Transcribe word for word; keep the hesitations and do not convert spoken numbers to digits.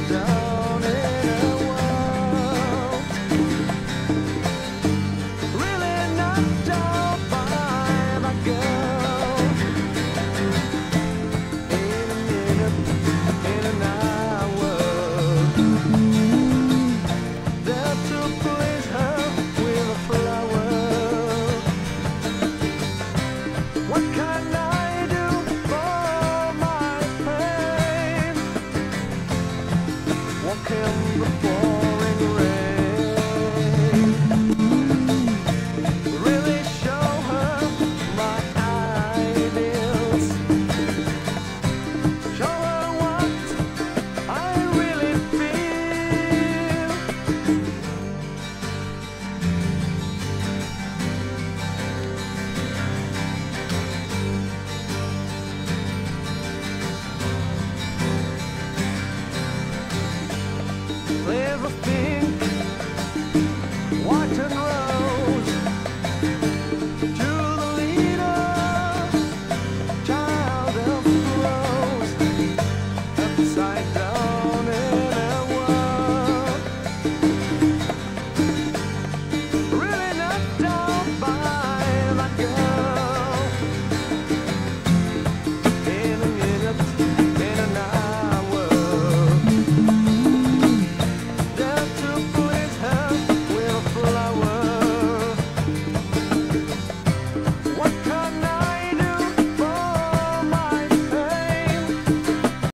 down in a world, really knocked down by my girl. In a minute, in an hour, there to please her with a flower. What can I do for my pain? Walking the pouring rain, really show her my ideals, show her what I really feel. Flavor of pink, white and rose, to the leader, child of the rose, upside down in a world, really knocked down by